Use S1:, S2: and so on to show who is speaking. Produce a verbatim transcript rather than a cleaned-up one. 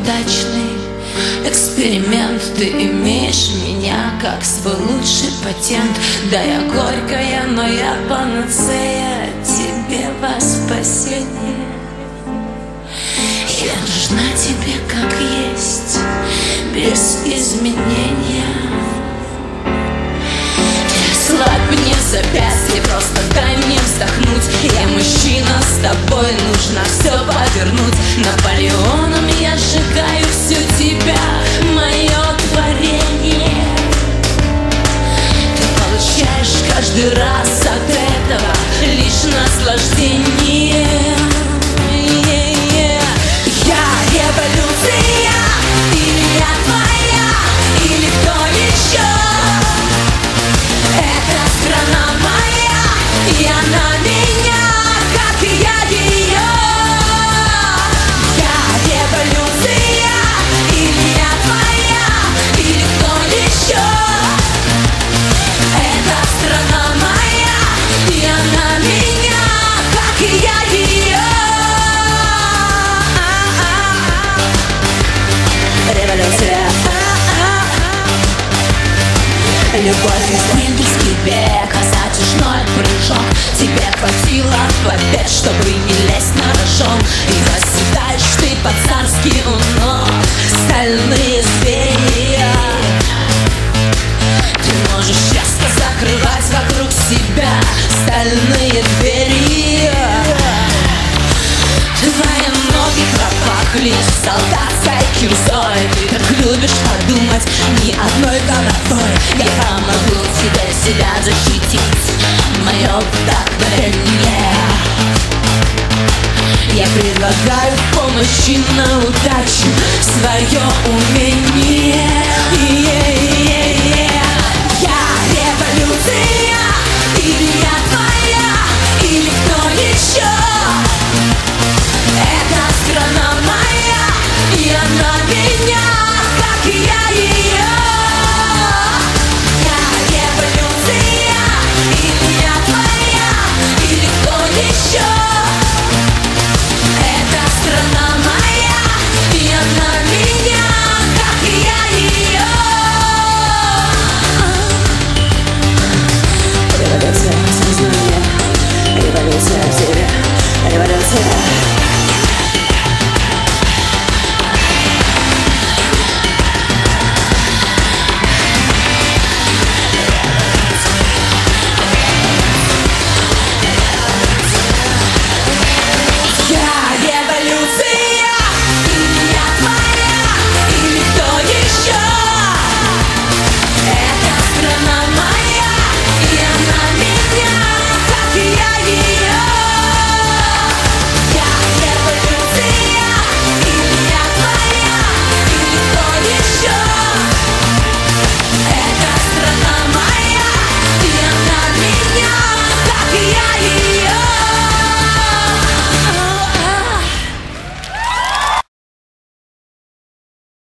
S1: неудачный эксперимент. Ты имеешь меня как свой лучший патент. Да, я горькая, но я панацея тебе во спасение. Я нужна тебе как есть, без изменения. Слабь мне запястье, просто дай мне вздохнуть. Я мужчина, с тобой нужно все повернуть. Наполеоном я сжигаю всю тебя, мое творение. Ты получаешь каждый раз от этого лишь наслаждение. Я революция, или я твоя, или кто еще? Это страна моя, и она меня, как и я ее. Я революция, или я твоя, или кто еще? Это страна моя, и она меня, как и я ее. Революция. Любовь из Венгерский век, затяжной прыжок. Тебе хватило побед, чтобы не лезть на рожон. И восседаешь ты по-царски у ног стальные звери. Ты можешь часто закрывать вокруг себя стальные двери. Твои ноги пропахли солдатской кирзой. Ты так любишь подумать ни одной головой. Я помогу тебе себя защитить, мое вдохновение. Я предлагаю в помощи на удачу свое умение.